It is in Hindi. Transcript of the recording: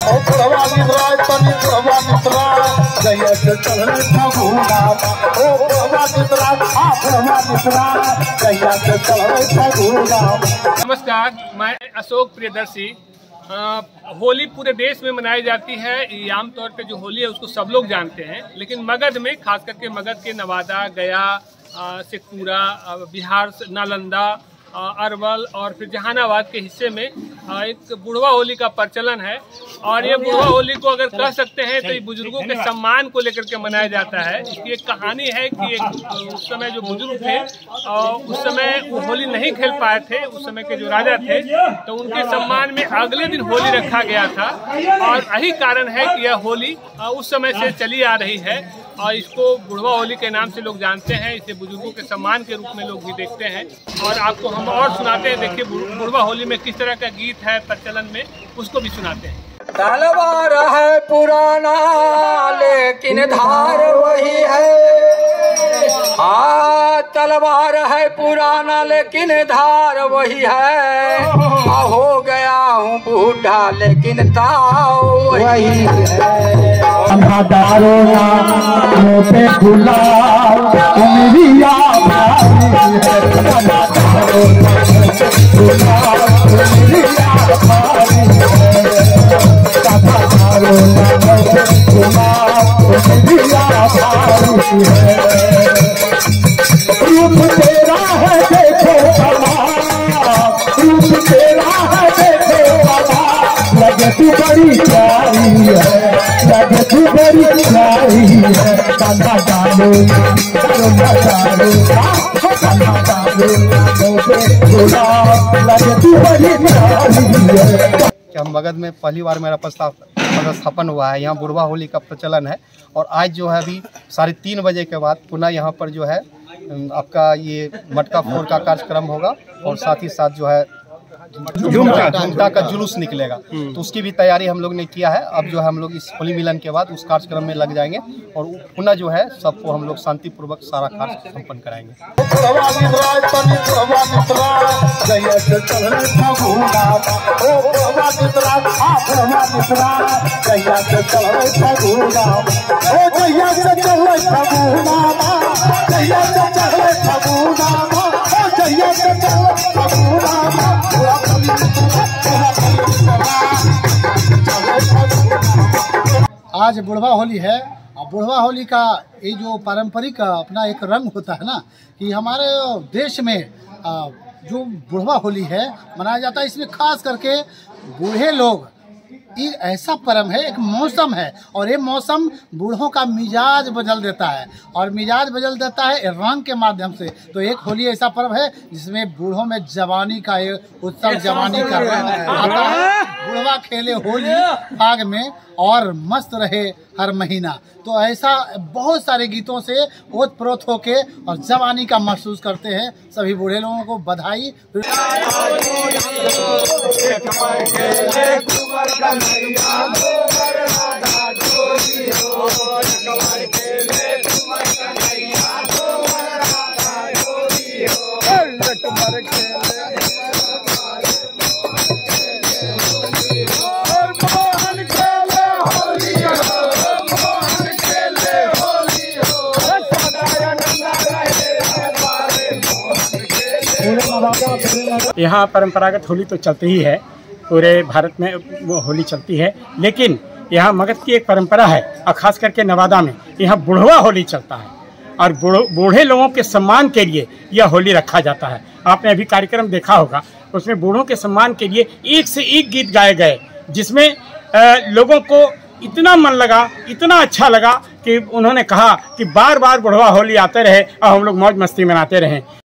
नमस्कार, मैं अशोक प्रियदर्शी। होली पूरे देश में मनाई जाती है। ये आमतौर पे जो होली है उसको सब लोग जानते हैं, लेकिन मगध में, खास करके मगध के नवादा, गया, शेखपुरा, बिहार, नालंदा, अरवल और फिर जहानाबाद के हिस्से में एक बुढ़वा होली का प्रचलन है। और ये बुढ़वा होली को अगर कह सकते हैं तो ये बुजुर्गों के सम्मान को लेकर के मनाया जाता है। इसकी एक कहानी है कि उस समय जो बुजुर्ग थे उस समय वो होली नहीं खेल पाए थे। उस समय के जो राजा थे तो उनके सम्मान में अगले दिन होली रखा गया था, और यही कारण है कि यह होली उस समय से चली आ रही है और इसको बुढ़वा होली के नाम से लोग जानते हैं। इसे बुजुर्गों के सम्मान के रूप में लोग भी देखते हैं। और आपको हम और सुनाते हैं, देखिए बुढ़वा होली में किस तरह का गीत है प्रचलन में, उसको भी सुनाते हैं। तलवार है पुराना लेकिन धार वही है। हाँ, तलवार है पुराना लेकिन धार वही है। हो गया हूँ बूढ़ा लेकिन ताव वही है। दारो पे गुलाब उमरिया भारी है। रूप तेरा है देखो रूप तेरा है देखो लगे तू बड़ी प्यारी है, लगे तू बड़ी प्यारी है। कांधा डालो लगे तू बड़ी प्यारी है। हम मगध में पहली बार मेरा पदस्थापन हुआ है। यहाँ बुढ़वा होली का प्रचलन है और आज जो है अभी 3:30 बजे के बाद पुनः यहाँ पर जो है आपका ये मटका फोड़ का कार्यक्रम होगा और साथ ही साथ जो है झुमका का जुलूस निकलेगा। तो उसकी भी तैयारी हम लोग ने किया है। अब जो है हम लोग इस होली मिलन के बाद उस कार्यक्रम में लग जाएंगे और पुनः जो है सबको हम लोग शांतिपूर्वक सारा कार्य संपन्न कराएंगे। आज बुढ़वा होली है और बुढ़वा होली का ये जो पारंपरिक अपना एक रंग होता है ना, कि हमारे देश में जो बुढ़वा होली है मनाया जाता है। इसमें खास करके बूढ़े लोग, ये ऐसा पर्व है, एक मौसम है और ये मौसम बूढ़ों का मिजाज बदल देता है और मिजाज बदल देता है रंग के माध्यम से। तो एक होली ऐसा पर्व है जिसमें बूढ़ों में जवानी का एक उत्सव, जवानी का रंग आता है। बुढ़वा खेले होली फाग में और मस्त रहे हर महीना। तो ऐसा बहुत सारे गीतों से ओत-प्रोत होके और जवानी का महसूस करते हैं। सभी बूढ़े लोगों को बधाई। यहाँ परंपरागत होली तो चलती ही है, पूरे भारत में वो होली चलती है, लेकिन यहाँ मगध की एक परंपरा है और ख़ास करके नवादा में यहाँ बुढ़वा होली चलता है और बूढ़े लोगों के सम्मान के लिए यह होली रखा जाता है। आपने अभी कार्यक्रम देखा होगा, उसमें बूढ़ों के सम्मान के लिए एक से एक गीत गाए गए, जिसमें लोगों को इतना मन लगा, इतना अच्छा लगा कि उन्होंने कहा कि बार बार बुढ़वा होली आते रहे और हम लोग मौज मस्ती मनाते रहें।